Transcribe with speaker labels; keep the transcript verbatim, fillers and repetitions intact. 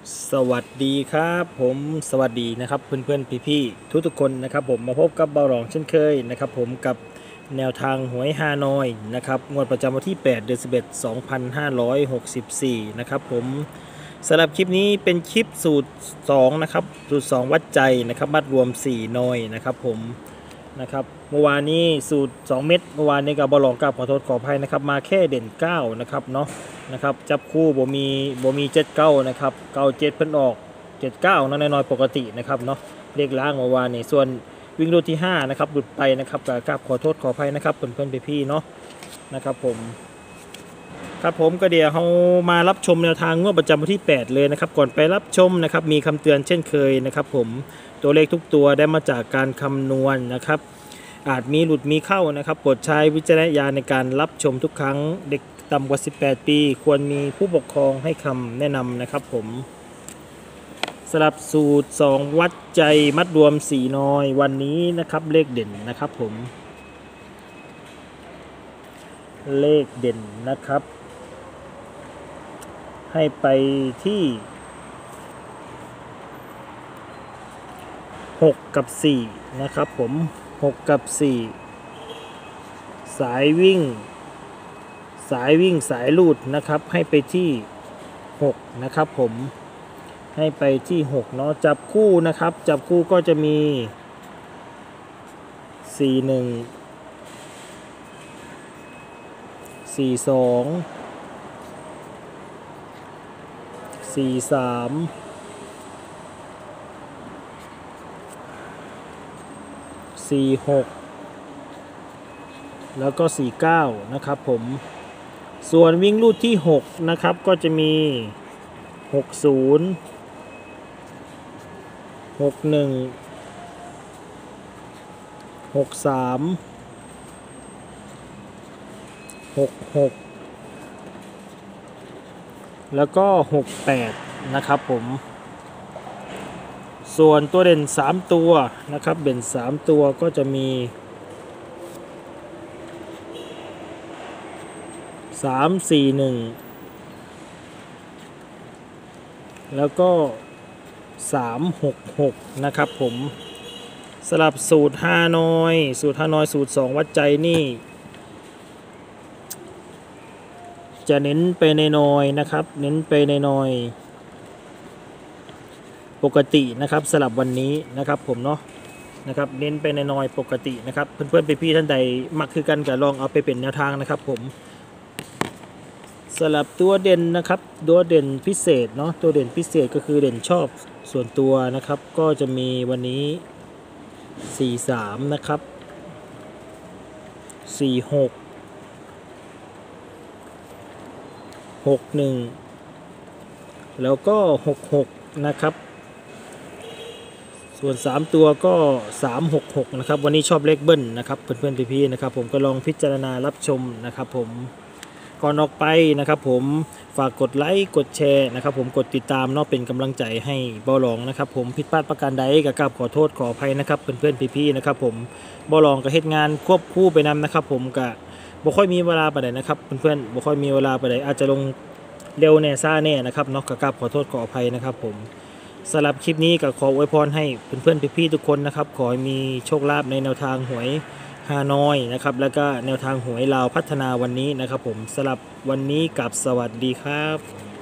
Speaker 1: สวัสดีครับผมสวัสดีนะครับเพื่อนๆพี่ๆทุกๆคนนะครับผมมาพบกับเบาหลองเช่นเคยนะครับผมกับแนวทางหวยฮานอยนะครับงวดประจำวันที่แปดเดือนสิบเอ็ด สองพันห้าร้อยหกสิบสี่นะครับผมสำหรับคลิปนี้เป็นคลิปสูตรสองนะครับสูตรสองวัดใจนะครับมัดรวมสี่หน่อยนะครับผมนะครับเมื่อวานนี้สูตรสองเม็ดเมื่อวานนี้กับเบาหลองกับขอโทษขออภัยนะครับมาแค่เด่นเก้านะครับเนาะนะครับจับคู่บ่มีบ่มีเจ็ดเก้านะครับเก้าเจ็ดเพิ่นออกเจ็ดเก้าน้อยน้อยปกตินะครับเนาะเลขล่างเมื่อวานนี้ส่วนวิ่งรูดที่ห้านะครับหลุดไปนะครับกับขอโทษขออภัยนะครับเพื่อนๆพี่ๆเนาะนะครับผมครับผมก็เดี๋ยวเรามารับชมแนวทางงวดประจำวันที่แปดเลยนะครับก่อนไปรับชมนะครับมีคำเตือนเช่นเคยนะครับผมตัวเลขทุกตัวได้มาจากการคำนวณนะครับอาจมีหลุดมีเข้านะครับโปรดใช้วิจารณญาณในการรับชมทุกครั้งเด็กต่ำกว่าสิบแปดปีควรมีผู้ปกครองให้คำแนะนำนะครับผมสลับสูตรสองวัดใจมัดรวมสี่น้อยวันนี้นะครับเลขเด่นนะครับผมเลขเด่นนะครับให้ไปที่หกกับสี่นะครับผมหกกับสี่สายวิ่งสายวิ่งสายลูดนะครับให้ไปที่หกนะครับผมให้ไปที่หกเนาะจับคู่นะครับจับคู่ก็จะมีสี่หนึ่งสี่สองสี่สามสี่หกแล้วก็สี่เก้านะครับผมส่วนวิ่งลูดที่หกนะครับก็จะมีหกศูนย์หกหนึ่งหกสามหกหกแล้วก็หกแปดนะครับผมส่วนตัวเด่นสามตัวนะครับเด่นสามตัวก็จะมีสามสี่หนึ่งแล้วก็สามหกหกนะครับผมสลับสูตรฮานอยสูตรฮานอยสูตรสองวัดใจนี่จะเน้นไปในนอยนะครับเน้นไปในนอยปกตินะครับสลับวันนี้นะครับผมเนาะนะครับเน้นไปในนอยปกตินะครับเพื่อนๆพี่ๆท่านใดมักคือกันก็ลองเอาไปเป็นแนวทางนะครับผมสลับตัวเด่นนะครับตัวเด่นพิเศษเนาะตัวเด่นพิเศษก็คือเด่นชอบส่วนตัวนะครับก็จะมีวันนี้สี่สามนะครับสี่หกหกหนึ่งแล้วก็หกหกนะครับส่วนสามตัวก็สามหกหกนะครับวันนี้ชอบเลขเบิ้ลนะครับเพื่อนๆพี่ๆนะครับผมก็ลองพิจารณารับชมนะครับผมก่อนออกไปนะครับผมฝากกดไลค์กดแชร์นะครับผมกดติดตามเนาะเป็นกำลังใจให้เบาหลองนะครับผมผิดพลาดประการใดก็กราบขอโทษขออภัยนะครับเพื่อนๆพี่ๆนะครับผมเบาหลองก็เฮ็ดงานควบคู่ไปนำนะครับผมก็บ่ค่อยมีเวลาไปไหนนะครับเพื่อนๆบ่ค่อยมีเวลาไปไหนอาจจะลงเร็วแน่ซ่าแน่นะครับเนาะก็กราบขอโทษขออภัยนะครับผมสำหรับคลิปนี้ก็ขออวยพรให้เพื่อนๆพี่ๆทุกคนนะครับขอให้มีโชคลาภในแนวทางหวยฮานอยนะครับแล้วก็แนวทางหวยลาวพัฒนาวันนี้นะครับผมสำหรับวันนี้กับสวัสดีครับ